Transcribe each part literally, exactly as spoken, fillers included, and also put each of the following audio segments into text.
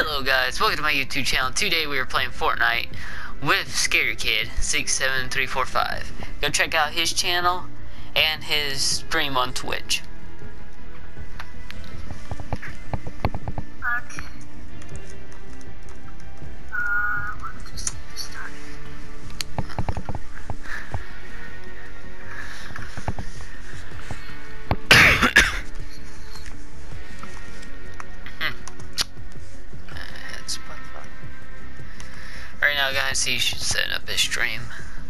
Hello guys, welcome to my YouTube channel. Today we are playing Fortnite with Scary Kid six seven three four five. Go check out his channel and his stream on Twitch. Okay. Uh, let's just start. Right now guys, he should set up his stream.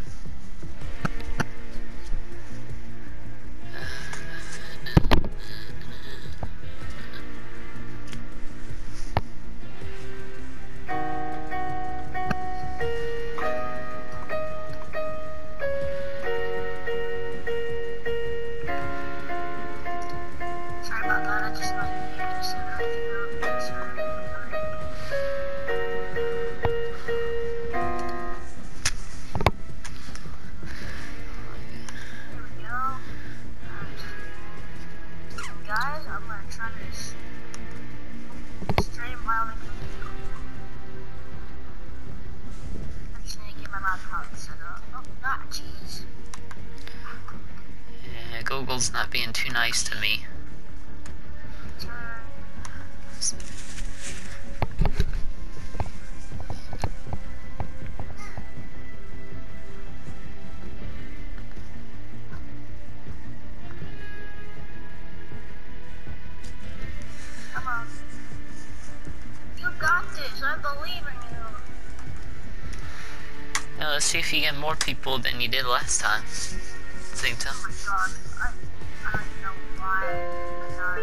Sorry about that, I just like to set everything up. Sorry. Here we go. Um, guys, I'm gonna try this stream while we can do. I'm just gonna get my laptop set up. Oh, not jeez. Yeah, Google's not being too nice to me. Turn. Come on. You got this. I believe in you. Now let's see if you get more people than you did last time. Same time. Oh my god. I, I don't even know why I'm not.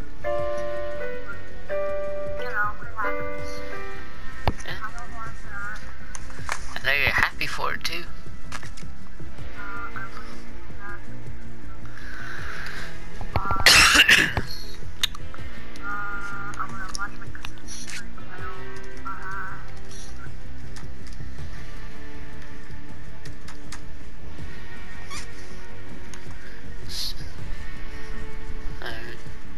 You know, it happens. Yeah. I don't want that. I know you're happy for it too. Uh, I wouldn't do that. Uh, uh, I'm gonna watch my cousin's stream. I don't, uh, stream. Alright.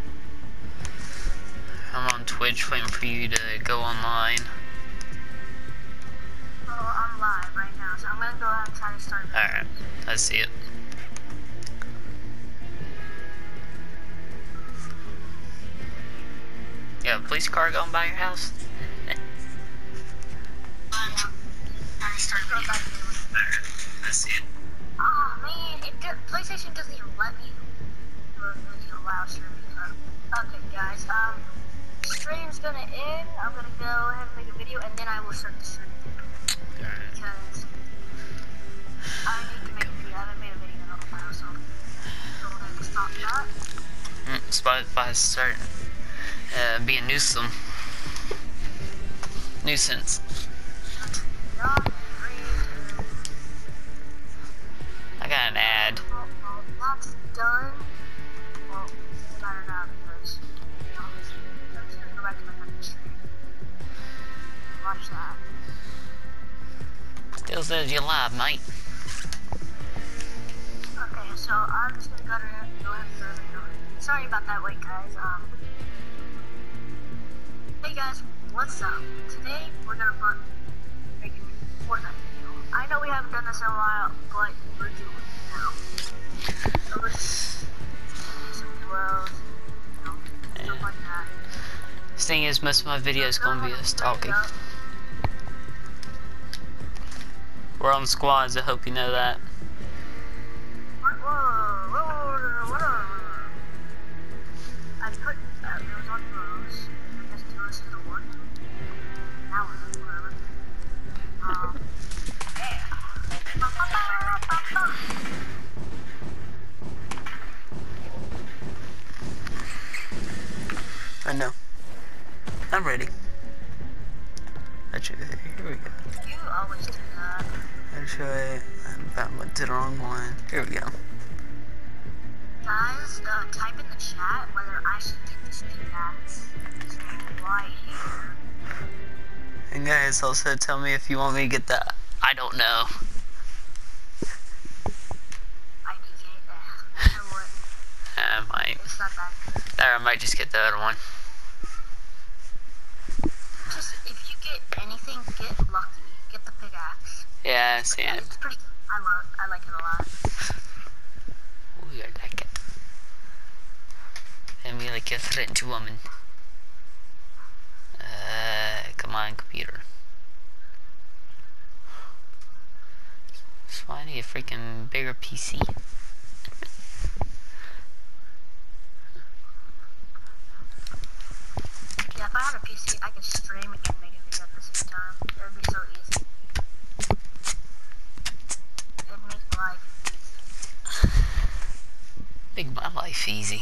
I'm on Twitch waiting for you to go online. Oh, I'm live right now, so I'm gonna go ahead and try to start. Alright, I see it. You have a police car going by your house? I started going back to the Alright, I see it. Oh man, it do, PlayStation doesn't even let me do a video while streaming. So. Okay, guys, um, stream's gonna end. I'm gonna go ahead and make a video, and then I will start the stream Alright. because I need to make a video. I haven't made a video in a while, so go ahead and stop that. Mm, Spotify's starting uh, be a nuisance. Nuisance. Not three, two. I got an ad. Well, well, that's done. Well, it's not enough because you know, I'm just gonna go back to my country stream. Watch that. Still says you live, mate. Okay, so I'm just gonna go to go ahead and throw the video. Sorry about that wait, guys. Um, hey guys, what's up? Today we're gonna put make a Fortnite video. I know we haven't done this in a while, but we're doing it now. So let's do some duos, you know, stuff like that. This thing is, most of my videos gonna be us talking. We're on squads, I hope you know that. Whoa, whoa, whoa, whoa, whoa. I put uh, it was on duos. I guess duos is the one. Now we're whatever. Um, yeah. Ba, ba, ba, ba, ba. I know. I'm ready. Actually, here we go. You always do that. Actually, I about went to the wrong one. Here we go. Guys, uh, type in the chat whether I should get this pickaxe. It's right here. And guys, also tell me if you want me to get that. I don't know. I D K that. I wouldn't. I might. It's not that good. Or I might just get the other one. Just get lucky. Get the pickaxe. Yeah, I see Yeah, it. it's pretty good. I love. I like it a lot. Ooh, I like it. And we like a French woman. Uh, come on, computer. So I need a freaking bigger P C. Yeah, if I had a P C, I could stream and make a video at the same time. It would be so easy. It'd make life easy. Make my life easy.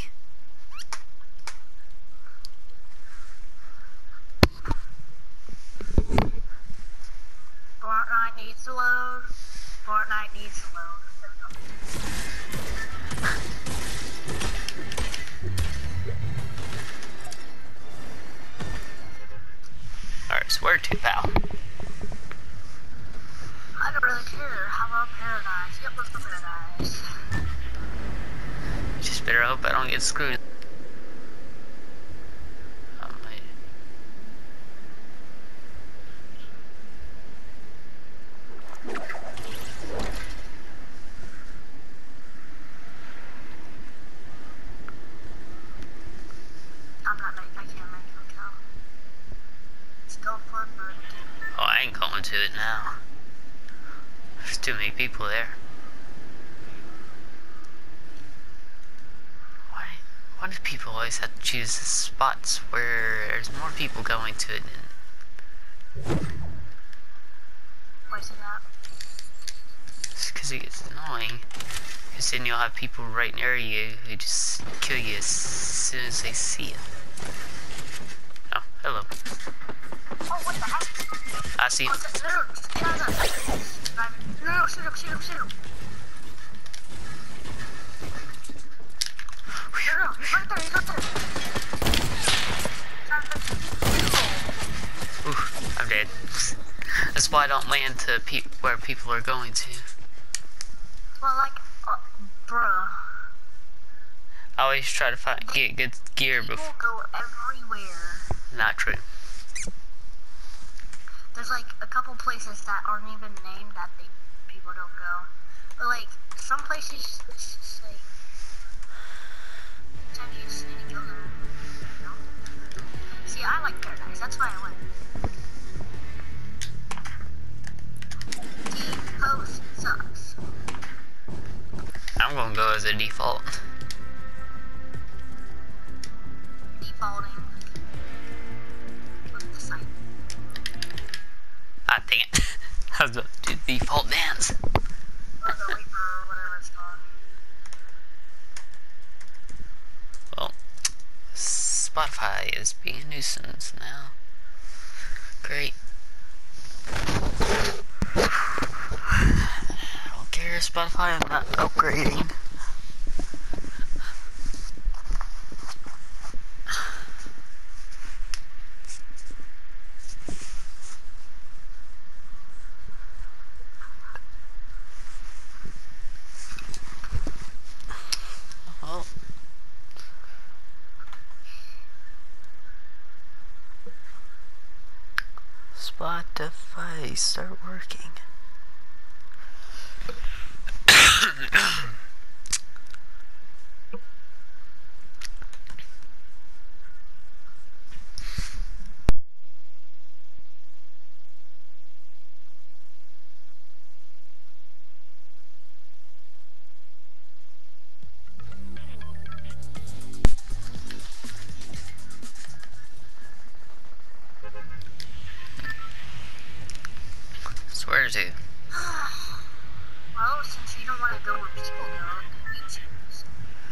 Fortnite needs to load. Fortnite needs to load. Alright, so where to, pal? I don't really care. How about Paradise? Yep, let's go Paradise. Just better hope I don't get screwed. Oh, my. I'm not make, I can't make it count. Let's go for Burger King. Oh, I ain't going to it now. There's too many people there. Why? Why do people always have to choose spots where there's more people going to it than... Why is it that? It's because it gets annoying. Because then you'll have people right near you who just kill you as soon as they see you. Oh, hello. Oh, what the heck? I see you. Oh, it's a, no, no, get out of there. No, no, shoot him, shoot him, shoot him. No, no, he's right there, he's right there. Ooh, I'm dead. That's why I don't land to pe where people are going to. Well, like, uh, bruh. I always try to find get good gear People before. go everywhere. Not true. There's like a couple places that aren't even named that they, people don't go. But like, some places it's just like, sometimes you just need to go there. You know? See, I like Paradise, that's why I went. D-Post sucks. I'm gonna go as a default. Defaulting. What's the site? Ah, dang it. I was about to do default dance. Or the Reaper or whatever it's called. Well, Spotify is being a nuisance now. Great. I don't care, Spotify, I'm not upgrading. Well, Spotify, start working. Swear to. Well, since you don't want to go where people go, then we choose.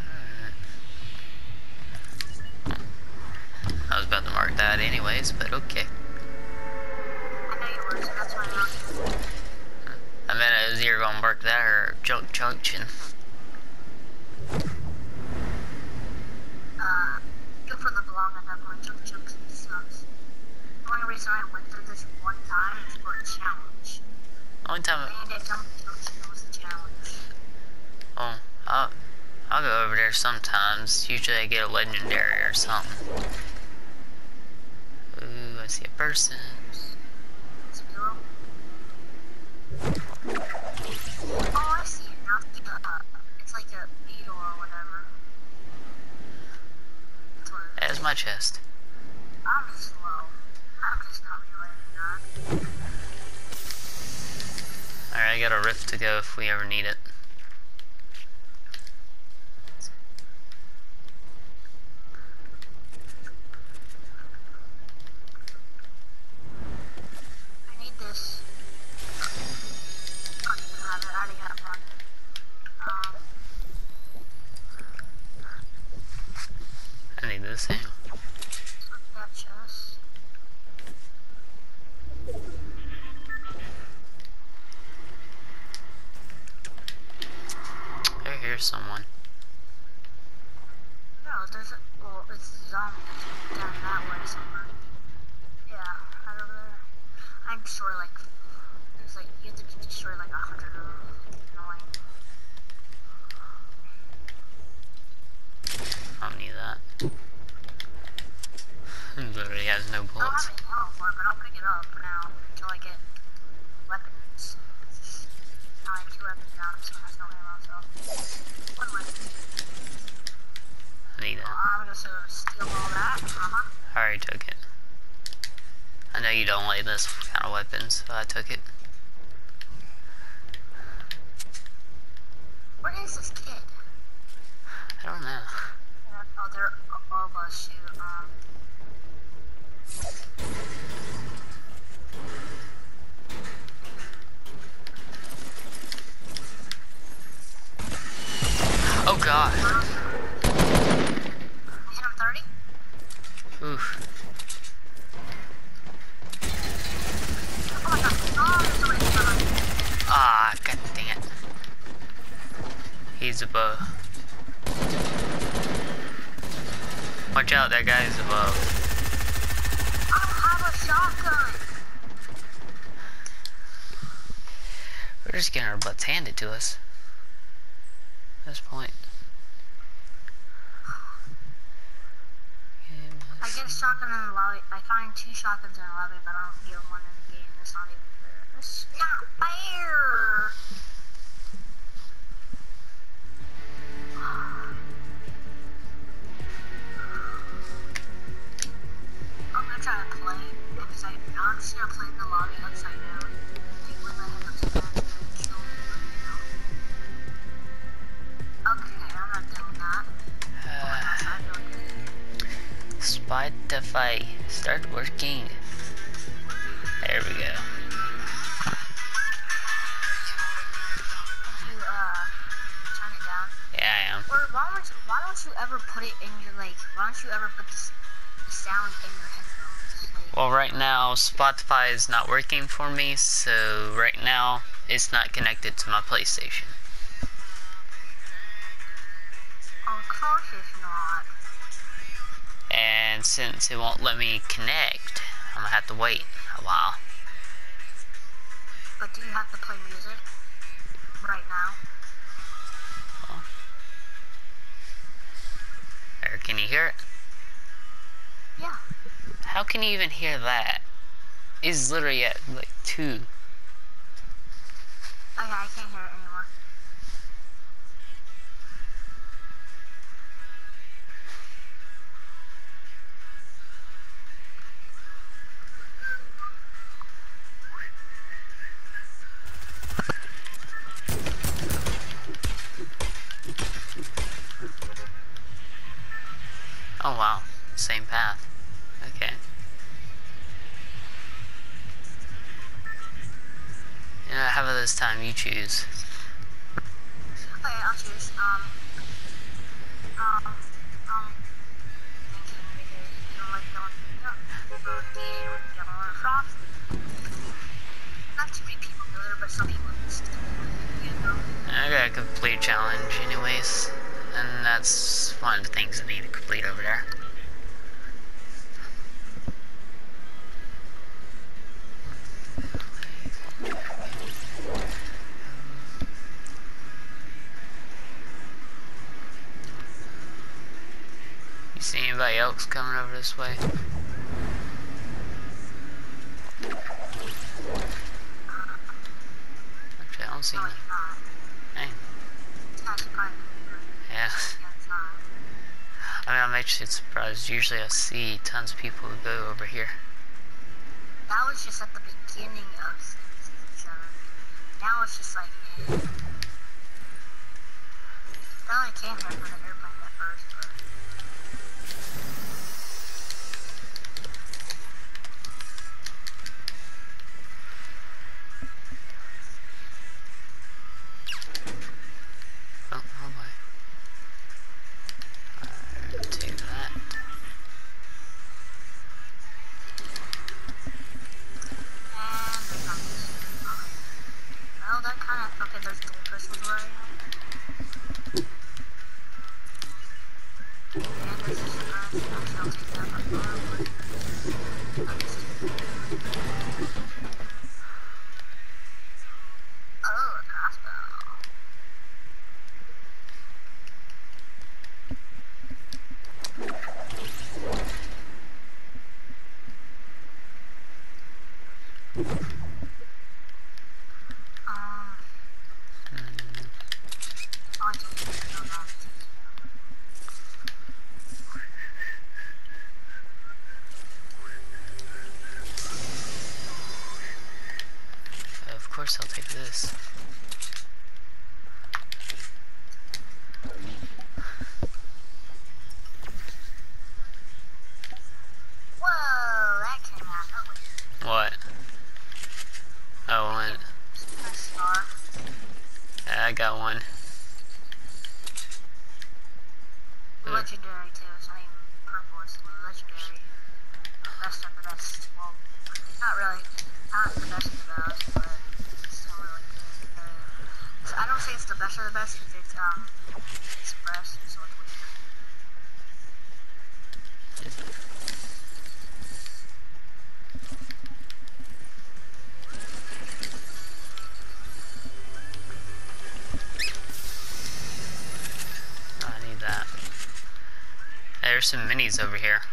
I was about to mark that anyways, but okay. I know you were, so that's why I don't. I meant I was either gonna mark that or Junk Junction. Uh, go for the belong at that point. Jump Junction sucks. The only reason I went through this one time is for a challenge. Only time. And at Jump Junction was the challenge. Oh, I'll, I'll go over there sometimes. Usually I get a legendary or something. Ooh, I see a person. Let's go Oh, I see it now. Uh, it's like a beetle or whatever. That's what it is. There's my chest. I'm slow. I'm just not related to that. Alright, I got a rift to go if we ever need it. I need this. I don't even have it. I already have one. Um, I need this thing. that chest. I hear someone. No, there's a, well, it's zombies down that way somewhere. Yeah, right over there. I destroy like, there's like, you have to destroy like a hundred of them. Annoying. I don't need that. It literally has no I don't bullets. have any ammo for it, but I'll pick it up now until I get weapons. Now I have two weapons down, this one has no ammo, so. One weapon. I need Well, that. I'm just gonna steal all that. Uh-huh. I already took it. I know you don't like this kind of weapons, so I took it. Where is this kid? I don't know. Oh, they're above us, shoot. Um, Oh god. hit him thirty? Oof. Oh my god. Oh, there's somebody behind me. Ah, god dang it. He's above. Watch out, that guy's above. I don't have a shotgun. We're just getting our butts handed to us. At this point. I get a shotgun in the lobby. I find two shotguns in the lobby, but I don't get one in the game. That's not even fair. That's not fair. I'm gonna try to play upside down. I'm just gonna play the lobby upside down. Like when the head upside down and then kill me, you know. Okay, I'm not doing that. Oh my gosh, I'm doing good. Spotify, start working. There we go. Did you, uh, turn it down? Yeah, I am. Or why don't you, why don't you ever put it in your, like, why don't you ever put this, the sound in your headphones? Like, Well, right now, Spotify is not working for me, so right now, it's not connected to my PlayStation. of course it's not. And since it won't let me connect, I'm gonna have to wait a while. But do you have to play music right now? Or can you hear it? Yeah. How can you even hear that? It's literally at like two. Okay, I can't hear it anymore. Oh wow, same path. Okay. You know, how about this time you choose? Okay, I'll choose. Um, um, um, thinking because you don't like going to the game with General Frost. Not too many people go there, but some people just, you know. I got a complete challenge anyways. And that's one of the things I need to complete over there. You see anybody else coming over this way? don't see No, none. you're not. Dang. It's kind of surprising. But Yeah. you got time. I mean, I'm actually surprised. Usually I see tons of people who go over here. That was just at the beginning of season seven. Now it's just like, eh. They only came here for the airplane at first, but. Oh, oh my. I'll take that. And there's not this. Okay. Well, that kind of. Okay, there's dual pistols where I am. And there's a suppress. Actually, I'll take that one. Oh, this is- oh, a crossbow. Um, I'll take it. No, no, take it. Of course I'll take this. Whoa, that came out of nowhere. What? Oh, one. Press star. Yeah, I got one. Hmm. Legendary too, it's not even purple, it's legendary. Best of the best. Well, not really. Not the best of the best, but it's still really good. Uh, so I don't say it's the best of the best because it's um express, so it's weaker. I need that. There's some minis over here.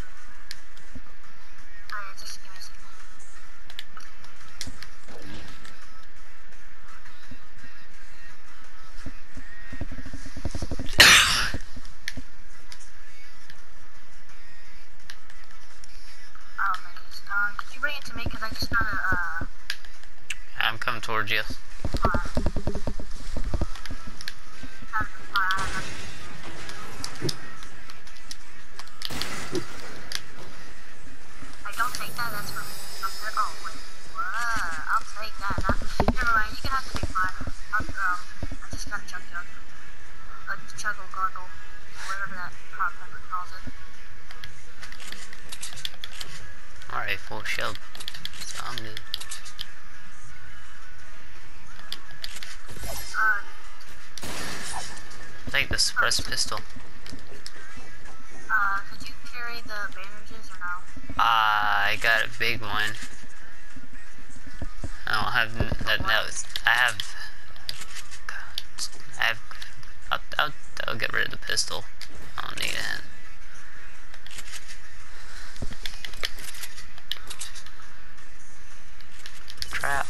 Alright, just give me a second. Oh, minis. Um, could you bring it to me? Because I just found a, uh, I'm coming towards you. uh, found a, uh, I don't take that, that's from up there. Oh, wait. Whoa, I'll take that. Not, never mind, you can have the big pot. I'll, um, I just got a chug jug. A chuggle gargle. Whatever that prop member calls it. Alright, full shield. So I'm good. Uh, Take the suppress pistol. uh, could you carry the bandages or no? Ah, I got a big one. I don't have that. No, I have. I have. I'll, I'll, I'll get rid of the pistol. I don't need it. Trap.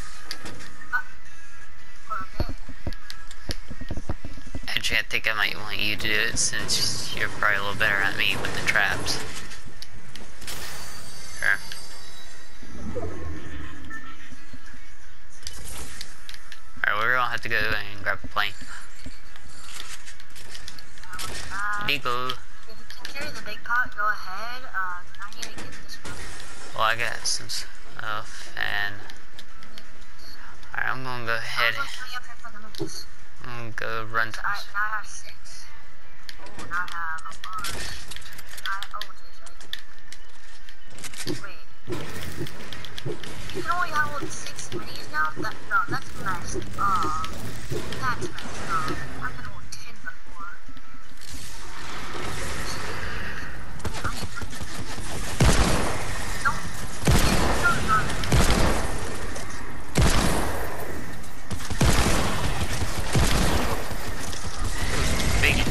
Okay. Actually, I think I might want you to do it since you're probably a little better at me with the traps. Sure. Alright, we're gonna have to go and grab a plane. Uh, Legal. if you can carry the big pot, go ahead. Uh, I need to get this one. Well, I got some stuff, and alright, I'm gonna go ahead. I'll show you up here for the minutes. I'm gonna go run to I, now I have six. Oh, now I have a bunch. I, oh, J J. Wait. You can only hold six minis now? That, no, that's messed up. That's messed up. I could hold ten before. Don't. No, no, no. big.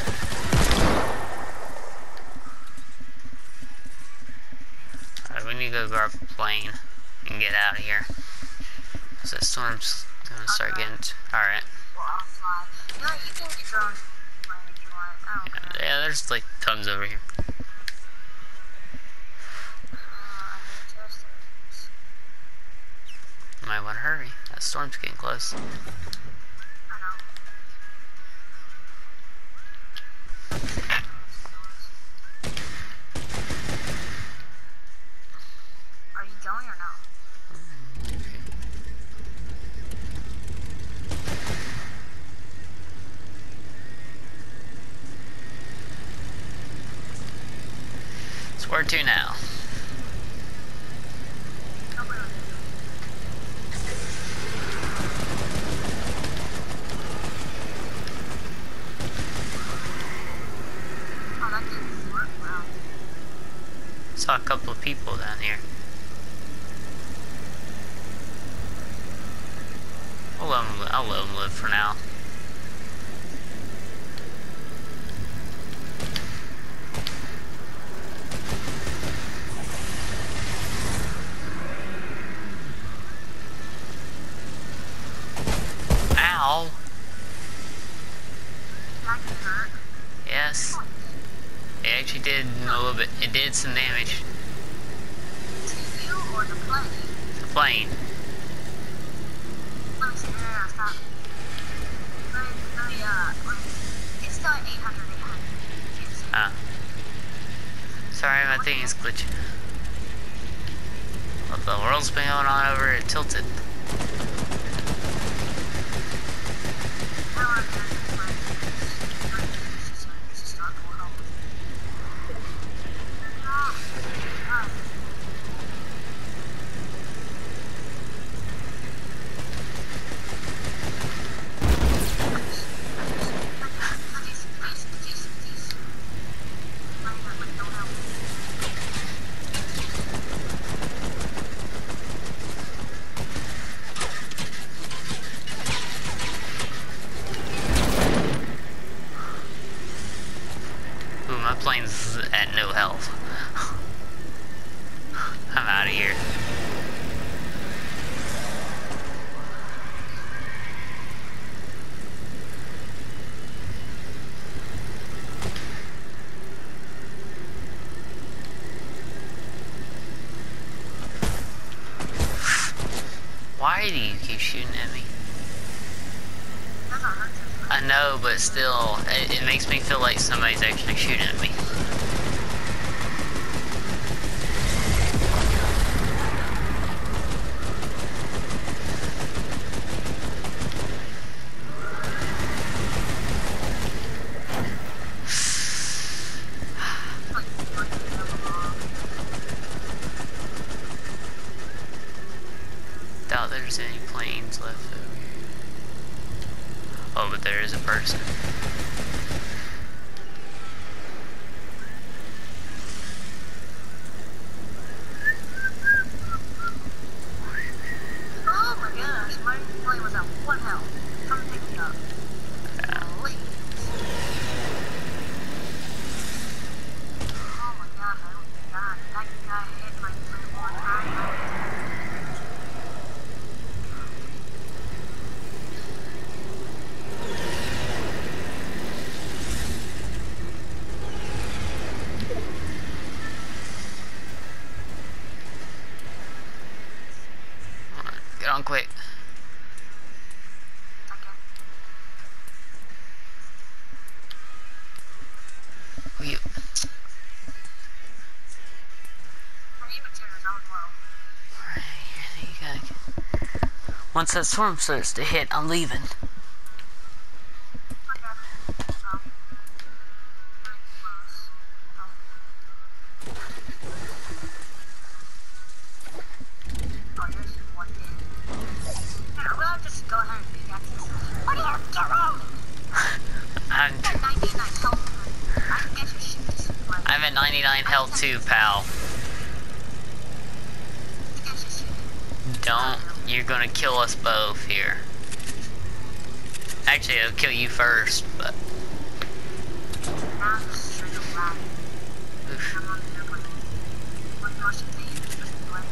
Alright, we need to go grab a plane and get out of here. So the storm's gonna start Okay. getting. Alright. Well, I'll fly. You know, you can get your own plane if you want. I don't Yeah, care. yeah, there's like tons over here. Uh, I hate testings. Might want to hurry. That storm's getting close. I know. Are you going or no? So where to now? Nobody will do it. Oh, that didn't work well. Saw a couple of people down here. I'll let them, I'll let them live for now. Ow! That can hurt. Yes. It actually did a little bit. It did some damage. To you or the plane? The plane. Let me see. No, no, no, stop. Let me, let me, uh, let me, it's still at eight hundred, eight hundred. Can't see. Ah. Sorry, my thing is glitching. What the world's been going on over at Tilted? I don't want to get the plane. This is, this is not going on. Ah, ah. Please, please, please, please. Like, like, don't help. Ooh, my plane's at no health. I'm out of here. Why do you keep shooting at me? Doesn't hurt you. I know, but still, it, it makes me feel like somebody's actually shooting at me. Like, like, Doubt there's any planes left over here. Oh, but there is a person. oh my gosh, my plane was at one health. Come pick me up. Yeah. Please. Oh my gosh, I don't god, that guy hit my plane one time. Alright, get on quick. Okay. Will you? I need materials, I was low. Alright, here you go. Once that storm starts to hit, I'm leaving. Okay. Um, very close. Oh. Oh, yours is one in. Yeah, we'll just go ahead and pickaxe this. What do you have to get wrong? I'm, You got ninety-nine health. I can get your shit this way. I'm at ninety-nine health too, pal. Get your shit. Don't. You're gonna kill us both here. Actually, I'll kill you first, but. Now I'm just straight up lagging. Oof. I'm on the airplane. What you want to do? way.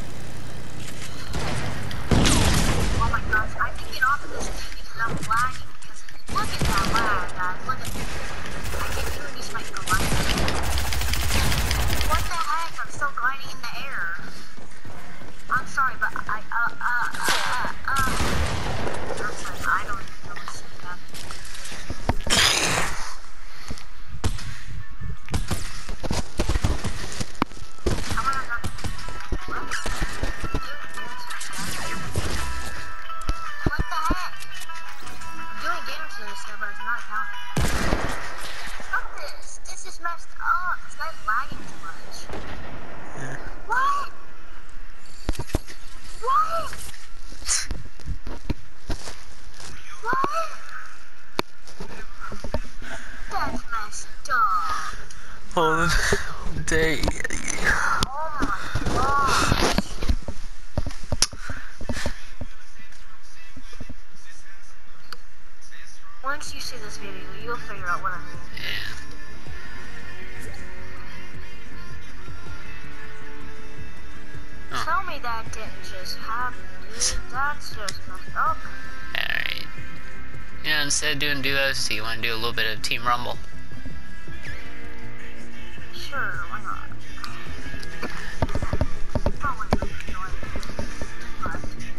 Oh my gosh, I can get off of this thing because I'm lagging. Because look at that lag, guys. Look at this. I can't even use my glider. What the heck? I'm still gliding in the air. I'm sorry, but I, uh, uh, uh, uh, uh. I'm sorry, I don't even know what's happening. I'm gonna go. What? What the heck? I'm doing damage to this stuff, but it's not counting. Fuck this. This is messed up. This guy's lagging too much. Yeah. What? What? What? That's messed up. Oh, day. Oh my gosh. Once you see this video, you'll figure out what I mean. Yeah. Oh. Tell me that didn't just happen, dude. That's just messed up. Alright. You know, instead of doing duos, do you want to do a little bit of Team Rumble? Sure, why not? Probably not enjoy it, but...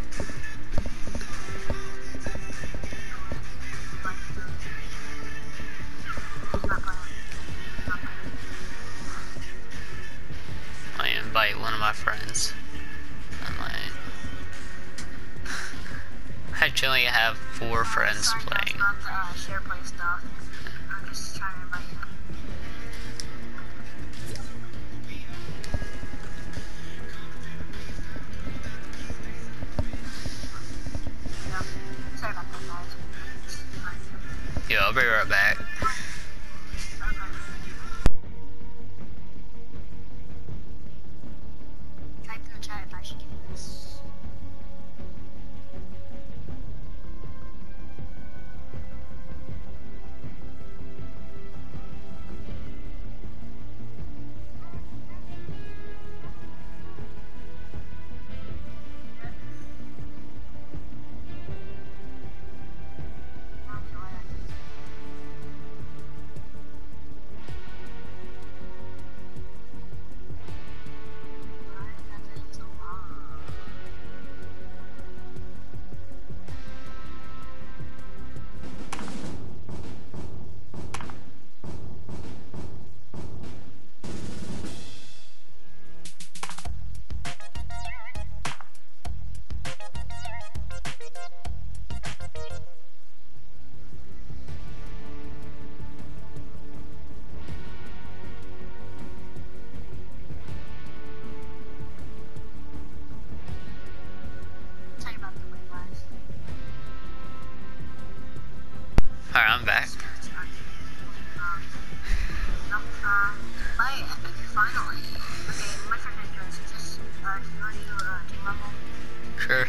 Not playing. Not playing. I invite one of my friends. I'm like, actually, I have four friends Sorry, playing. Not the uh, share play stuff. I'm just trying to invite him. Yeah. Sorry about that, guys. Fine. Yeah, I'll be right back. Okay. Type in the chat if I should get this. Sorry about the wait, guys. Alright, I'm back. Um, no, uh, but finally, okay, my friend is doing so just, uh, do you want to do, uh, team level? Sure.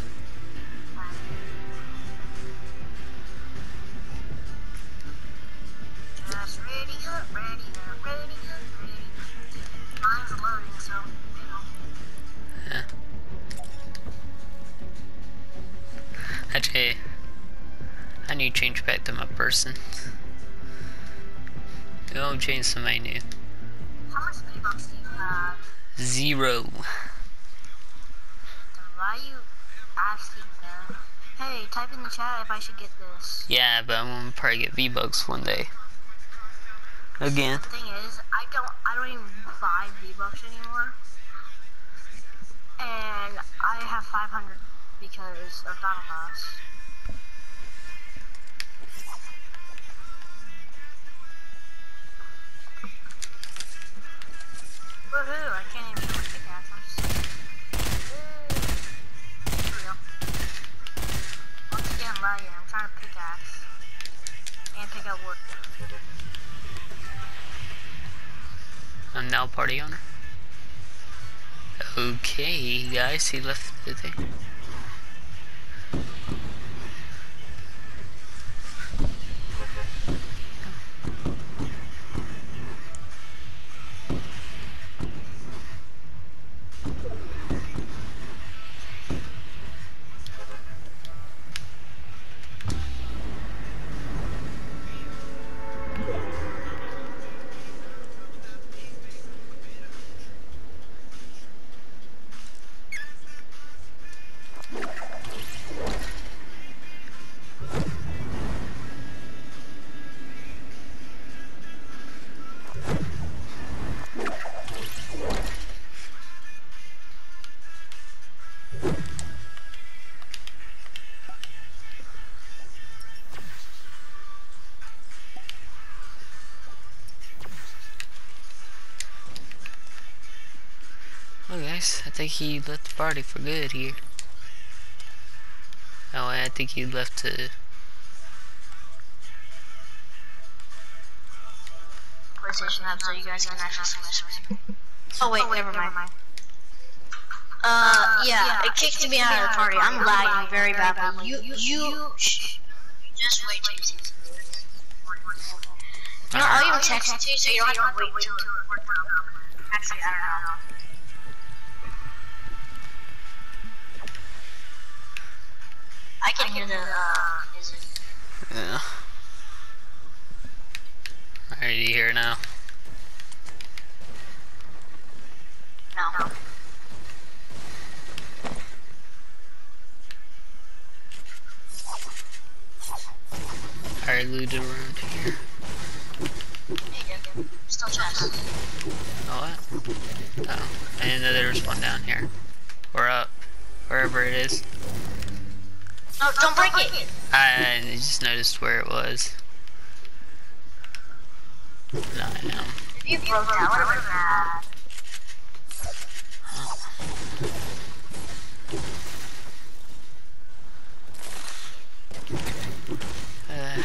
Just ready up, ready up, ready up, ready up. Mine's loading, so, you know. Yeah. Actually, I need to change back to my person. Go change some menu. How much V-Bucks do you have? Zero. Then why are you asking that? Hey, type in the chat if I should get this. Yeah, but I'm gonna probably get V-Bucks one day. Again. The thing is, I don't, I don't even buy V-Bucks anymore. And I have five hundred because of Battle Pass. Woohoo, I can't even use my pickaxe, I'm just... Woo. Here we go. Once again, lagging, I'm trying to pickaxe. And pick up wood. I'm now party owner. Okay, guys, he left the thing. nice. I think he left the party for good here. Oh, I think he left to... PlayStation app so you guys can actually see my screen. Oh wait, oh, wait never, never mind. mind. Uh, uh yeah, yeah, it kicked me out of the party. I'm lagging very badly. You, you, you just wait till you see this. You know, I'll even text it to you so you don't have to wait till it works out. Actually, I don't know. I can hear the, uh, music. Yeah. Are you here now? No. I looted around here. Still chest. Oh, what? Oh, I didn't know there was one down here. Or up. Wherever it is. No, don't break it! I just noticed where it was. No, I know. If you broke that, what was that? Uh...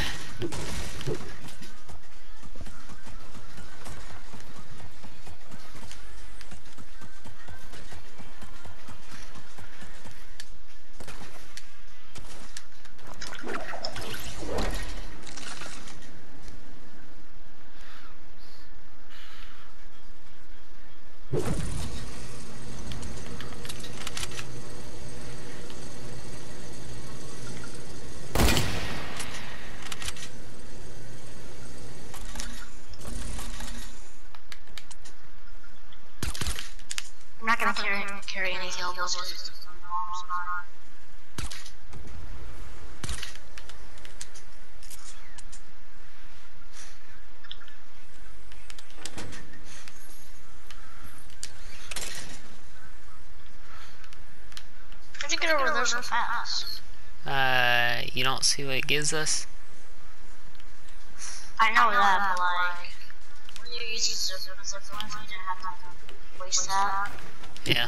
I'm not gonna carry, carry any healables because it's a normal spot. How'd you get over there so fast? Uh, you don't see what it gives us? I know that, but like, when you use these zip lines, you didn't have to waste that. Yeah.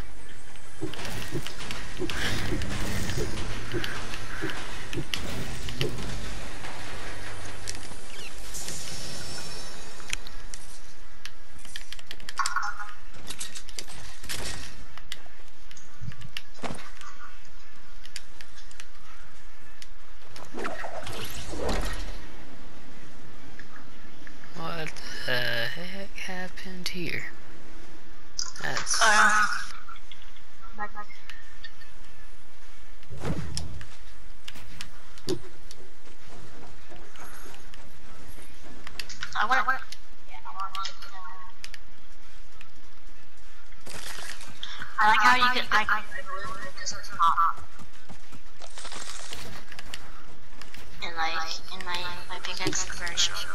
What the heck happened here? That's... Uh, back, back. I want to... Yeah, I want to... I like how you can... I can... Because it's hot. And like, in my, my pickaxe is very short.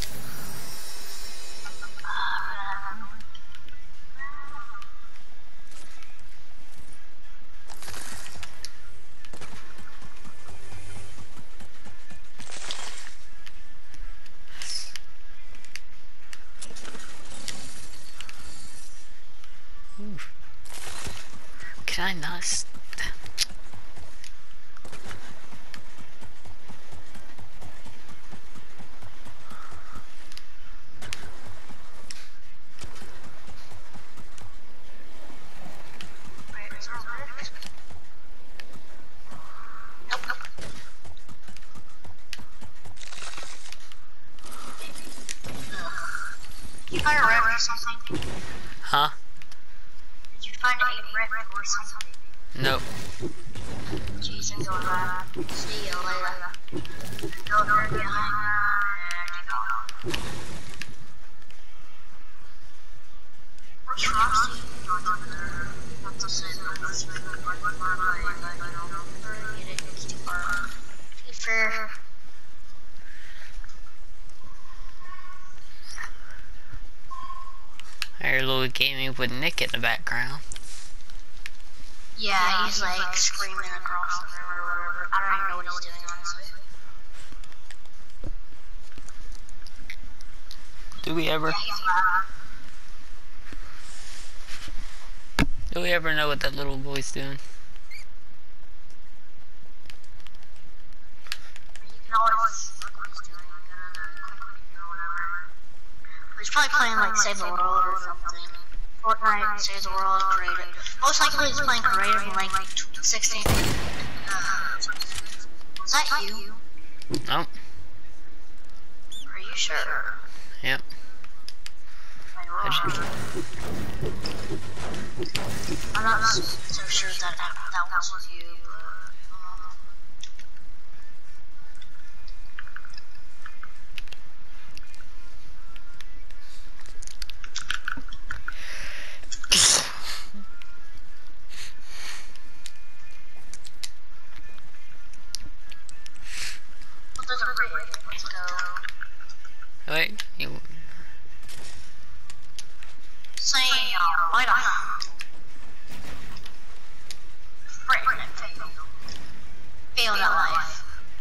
Oof. Can I not? St You find a rift or something? Huh? Did you find a rift or something? Nope. Jeez, I'm going back. See you later. Go there behind there. Where's Roxy? That's the same. That's the same. It's too far. Too fair. I heard little gaming with Nick in the background. Yeah, he's like screaming across the river or whatever. I don't even know what he's doing, honestly. Do we ever? Yeah, he's loud. Do we ever know what that little boy's doing? You can always look what he's doing, get a quick review or whatever. He's probably playing like Save the World or something. Fortnite, Save the World, Creative. Most likely he's playing Creative in like sixteen. Uh, is that you? Nope. Are you sure? Yep. I'm not so sure that that, that was you. Well, there's a rig. Let's go. Wait, you. Say, uh, why not? Frick, fail. Failed at life.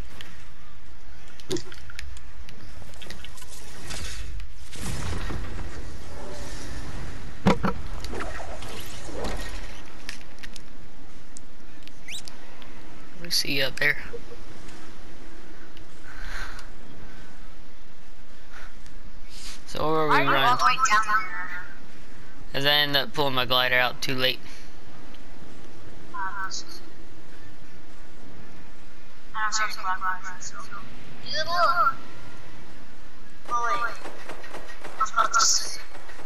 We see you up there. So where are we Why are you running? all the way down there? Cause I ended up pulling my glider out too late. Uh, I don't see any black lines, so. You look. Oh, wait. I was about to say.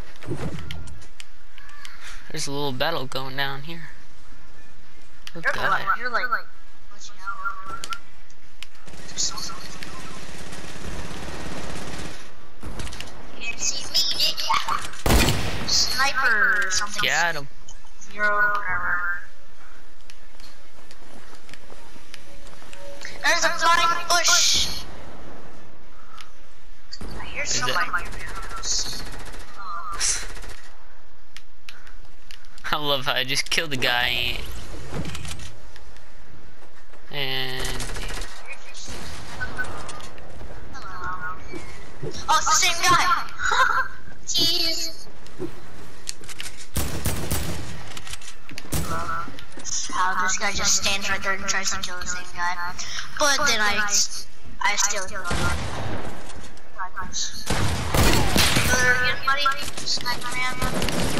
There's a little battle going down here. Oh You're god. like, you're like, glitching out or just something. You didn't see me, did ya? Sniper or something. Got him. Zero, whatever. There's a flying bush. I hear somebody. I love how I just killed the guy and Oh, it's the same guy. Jeez. How this guy just stands right there and tries to kill the same guy. But then I, I still kill him. Other again, buddy? Sniper man?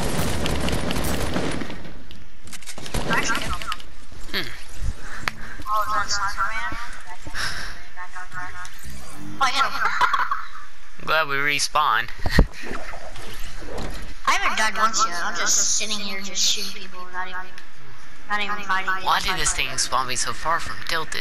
Actually, kill him. hmm. Oh, is that Sniper man? Oh, I hit him. I'm glad we respawned. I haven't died once yet. I'm just sitting here just shooting people, not even, not even fighting. Why did this thing spawn me so far from Tilted?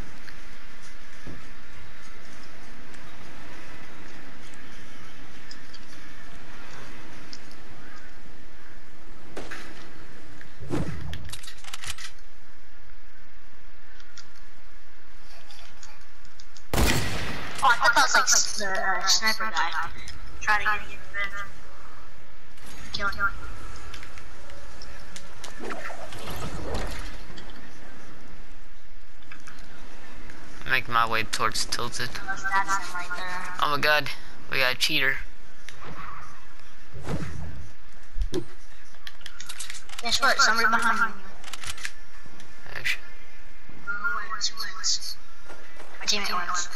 Oh, I thought that was like the uh, sniper guy. Trying to get him. Kill him. Making my way towards Tilted. That's him right there. Oh my god, we got a cheater. Guess what? Somebody behind you. Gosh. Who wins? Who wins? My teammate wins.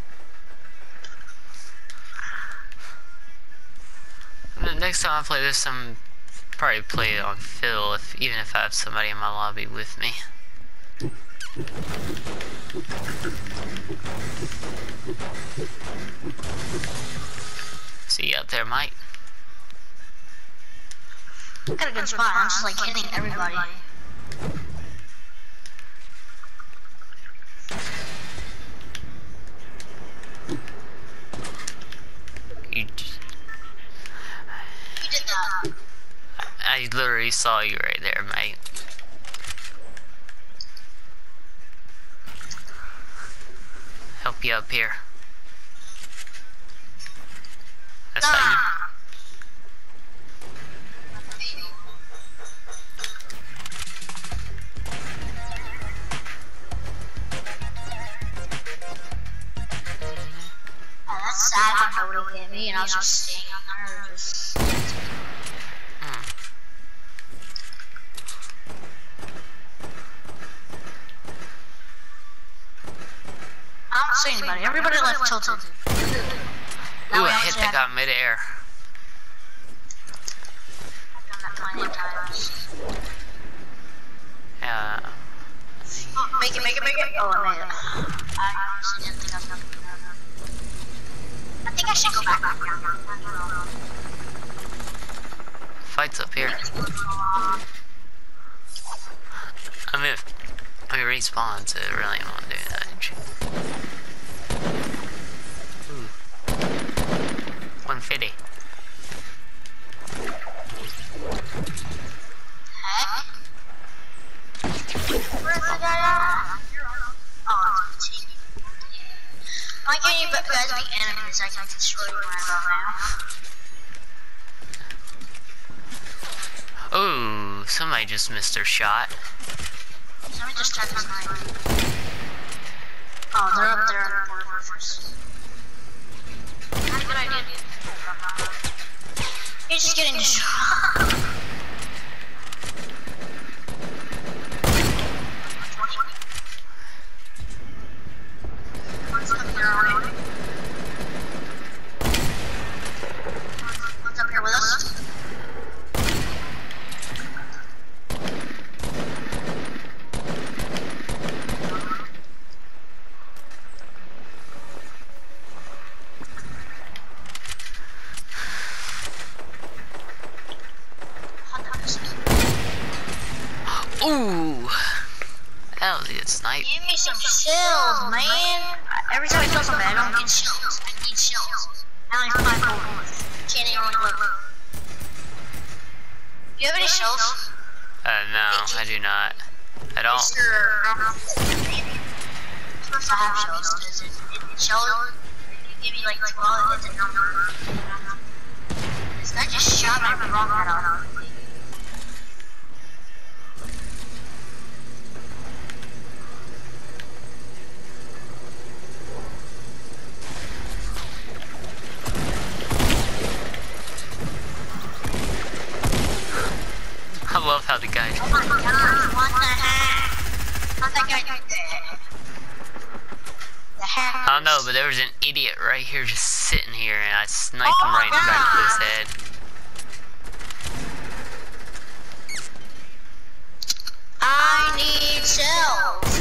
Next time I play this, I'm probably play it on Phil, if even if I have somebody in my lobby with me. See you out there, Mike. Got a good spot. I'm just like hitting everybody. You just, You did that. I literally saw you right there, mate. Help you up here. That's how you. Ah! Oh, that's sad how nobody hit me and I was just staying on there just... Hmm. everybody. Everybody left tilted. Ooh, I hit that guy midair. Yeah. Oh, make it, make it, make it. Oh, I made it. I honestly didn't think I was gonna do that. I think I should go back. Fight's up here. I mean, I mean, respawn, so I really don't want to do that. Ooh. one fifty. Heck? Where's the guy at? Oh, it's a team. Why can't you guys be enemies? I can destroy you right now. Oh, somebody just missed their shot. Somebody just tried to snipe. Oh, they're up there in the fortress. That's a good idea. He's just getting destroyed. What's up there? What's up here with us? Ooh, that was a good snipe. Give me some shells, man. Every time I kill somebody, I don't get shells. I need shells. I only have five bullets. Can't even reload. Do you have any shells? Uh, no, I do not. I don't. You're supposed to have shells, because it, it, shells, you give me like twelve hits and number. This guy just shot my rocket out. I love how the guy. Oh my god, what the heck? How'd that guy do that? The heck? I don't know, but there was an idiot right here just sitting here, and I sniped Oh him right in the back of his head. I need shells.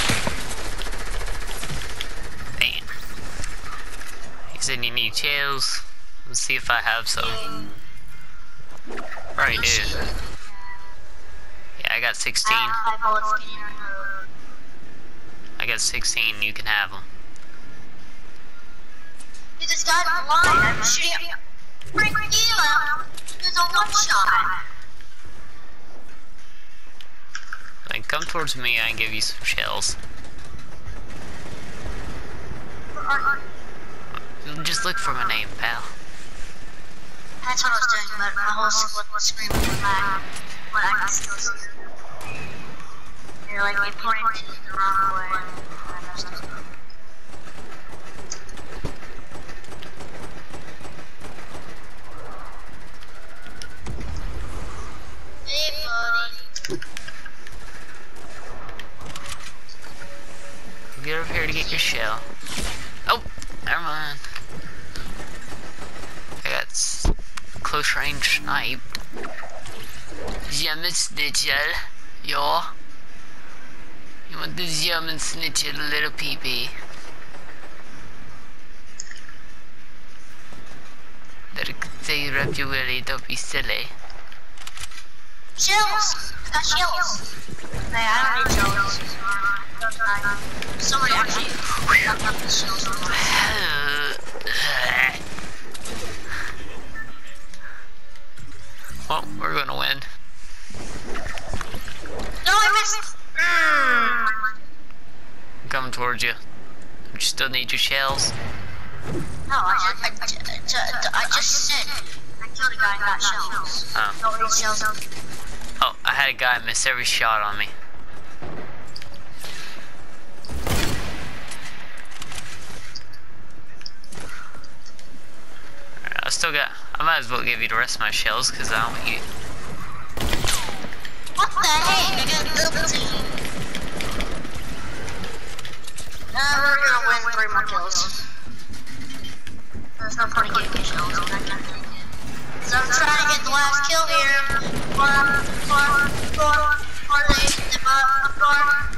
Damn. He said you need shells. Let's see if I have some. Right, dude. Yeah, I got sixteen. I got sixteen. You can have them. Dude, this guy's blind. I'm shooting him. Break you out. There's a one shot. Like, come towards me. I can give you some shells. Just look for my name, pal. That's what I was doing, but my whole split was screaming in the back. But I can still see it. You're like, you pointed the wrong way. Hey, buddy. Get over here to get your shell. Oh, never mind. I got s close range snipe. German snitchel, ja. You want the German snitchel, little peepee. That I could say rep you really, don't be silly. Shells! I got shells! Hey, I don't need shells. Somebody actually got up the shells on Well, we're gonna win. No, I missed! Mm. I'm coming towards you. You still need your shells? No, I just, I, I, I just said I killed a guy and got shells. Oh. Don't need shells. Oh, I had a guy miss every shot on me. Alright, I still got... I might as well give you the rest of my shells, because I don't want you... What the heck? I got double team. Uh, we're gonna win three more kills. There's no point in getting kills. I'm not gonna take it. So I'm trying to get the last kill here. For, for, for, for the, the, uh, for,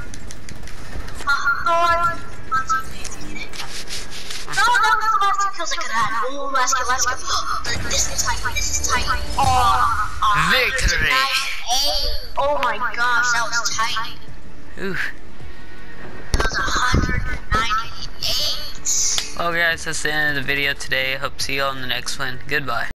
uh, for, let's see if we get it. No, no, that's the last two kills I could have had. Ooh, last kill, last kill. This is tight, this is tight. Oh, Victory! Oh my gosh, that was tight. Ooh. That was one hundred ninety-eight. Well guys, that's the end of the video today. Hope to see you all in the next one. Goodbye.